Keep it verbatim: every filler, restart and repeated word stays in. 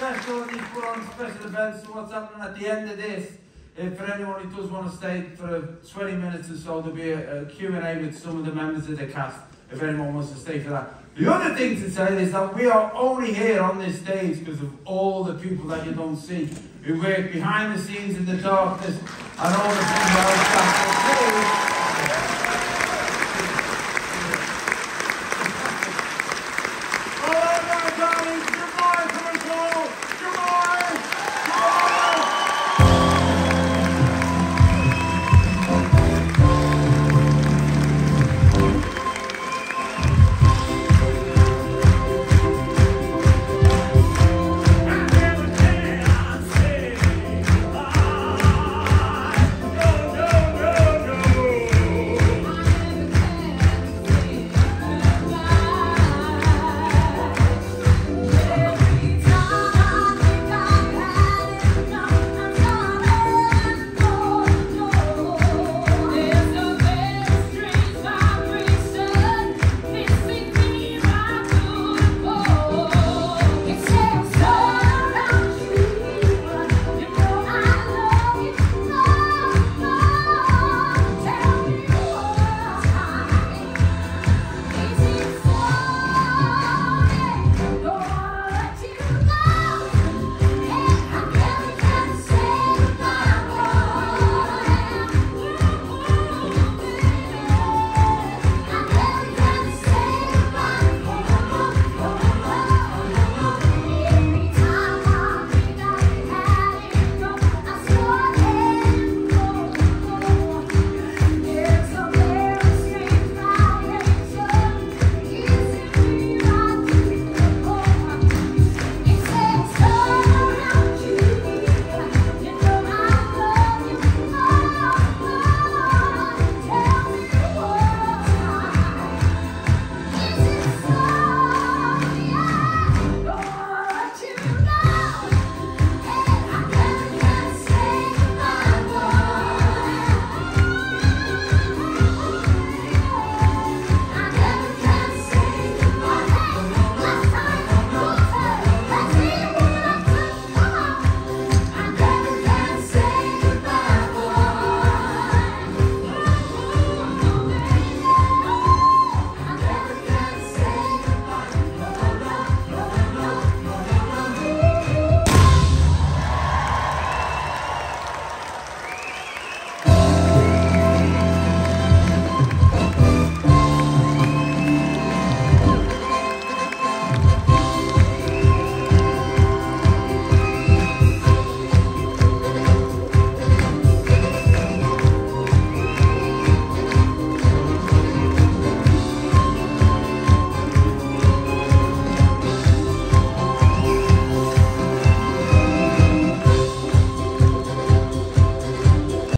special, he's put on special events. So what's happening at the end of this, if for anyone who does want to stay for twenty minutes or so, there'll be a, a Q and A with some of the members of the cast, if anyone wants to stay for that. The other thing to say is that we are only here on this stage because of all the people that you don't see, who work behind the scenes in the darkness, and all the people outside.